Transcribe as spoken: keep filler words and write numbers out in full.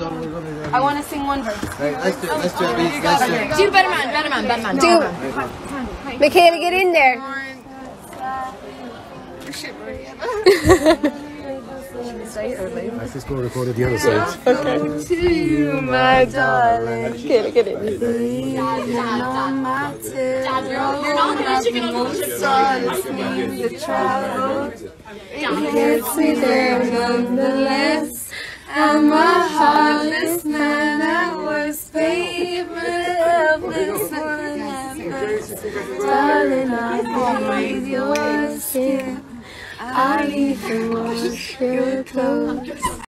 I want to sing one verse. Right, let's do it. Let's do it. Let's do it. Do better man, better man, better man. Do. Michaela, get in there. Let's just go record at the other side. Okay. To you, my darling. Get it, get it. It gets me there nonetheless. I'm a heartless man. I was paper helpless forever. Darling, I'll breathe your skin. I'll even wash your clothes.